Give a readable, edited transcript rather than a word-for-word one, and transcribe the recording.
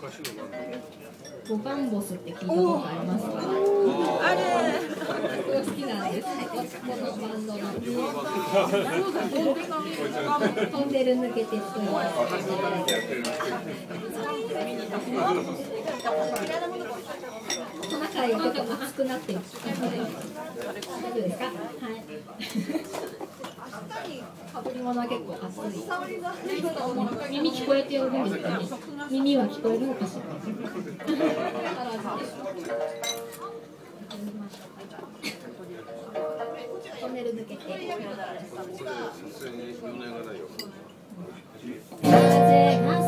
ボバンボスって聞いたことありますか？ あれ好きなんです。このバンドのトンネル抜けてすごい。トナカイが結構熱くなってる。大丈夫ですか？はい。被り物は結構熱い。耳聞こえてるんですかね。耳は聞こえるのかしら。トンネル抜けて。風が